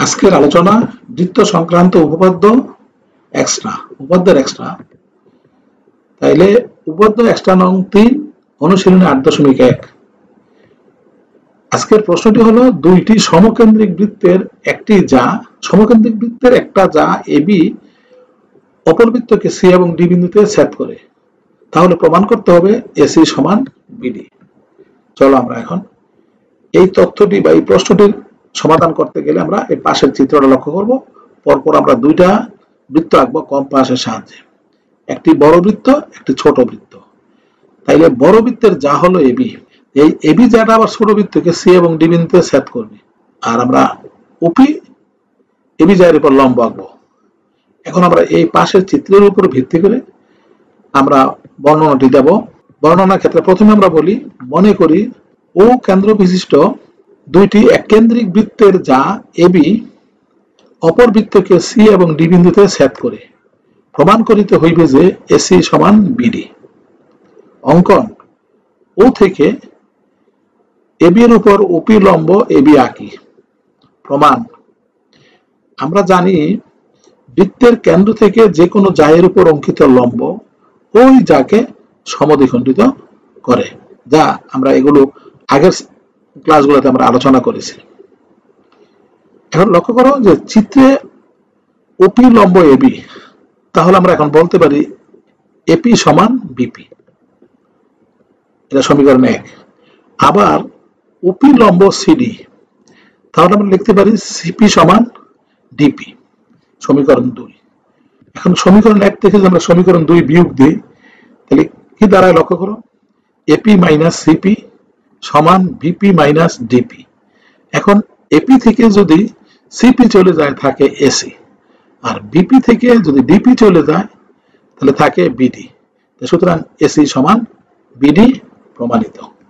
আজকের আলোচনা বৃত্ত সংক্রান্ত উপপাদ্য এক্সট্রা উপপাদ্যের এক্সট্রা। তাইলে উপপাদ্য এক্সট্রা নং 3 অনুশীলনী 8.1। আজকের প্রশ্নটি হলো দুইটি সমকেন্দ্রিক বৃত্তের একটি যা সমকেন্দ্রিক বৃত্তের একটা যা এবি অপর বৃত্তকে সি এবং ডি বিন্দুতে ছেদ করে, তাহলে প্রমাণ করতে হবে এসি সমান বিডি। চলো আমরা এখন এই তথ্যটি বা এই প্রশ্নটির সমাধান করতে গেলে আমরা এই পাশের চিত্রটা লক্ষ্য করব। পরপর আমরা দুইটা বৃত্ত আঁকবো কম্পাসের সাহায্যে, একটি বড় বৃত্ত একটি ছোট বৃত্ত। তাইলে বড় বৃত্তের যা হলো এবি, এই এবি যাটা আবার ছোট বৃত্তকে সি এবং ডি বিন্দুতে ছেদ করবে, আর আমরা ওপি এবি যার উপর লম্ব আঁকবো। এখন আমরা এই পাশের চিত্রের উপর ভিত্তি করে আমরা বর্ণনাটি দেব। বর্ণনার ক্ষেত্রে প্রথমে আমরা বলি, মনে করি ও কেন্দ্র বিশিষ্ট দুইটি এককেন্দ্রিক বৃত্তের যা এবি অপর বৃত্তকে সি এবং ডি বিন্দুতে ছেদ করে, প্রমাণ করিতে হইবে যে এসি সমান বিডি। অঙ্কন, ও থেকে এবি এর উপর ওপি লম্ব এবি আঁকি। প্রমাণ, আমরা জানি বৃত্তের কেন্দ্র থেকে যে কোনো জায়ের উপর অঙ্কিত লম্ব ওই যাকে সমদ্বিখণ্ডিত করে, যা আমরা এগুলো আগের ক্লাসগুলোতে আমরা আলোচনা করেছি। এখন লক্ষ্য করো যে চিত্রে ওপি লম্ব এবি, তাহলে আমরা এখন বলতে পারি এপি সমান বিপি, এটা সমীকরণ 1। আবার ওপি লম্ব সিডি, তাহলে আমরা লিখতে পারি সিপি সমান ডিপি, সমীকরণ 2। এখন সমীকরণ 1 থেকে যদি আমরা সমীকরণ 2 বিয়োগ দিই, তাহলে কি দাঁড়ায় লক্ষ্য করো, এপি মাইনাস সিপি সমান বিপি মাইনাস ডিপি। এখন এপি থেকে যদি সিপি চলে যায় থাকে এসি, আর বিপি থেকে যদি ডিপি চলে যায় তাহলে থাকে বিডি। সুতরাং এসি সমান বিডি প্রমাণিত।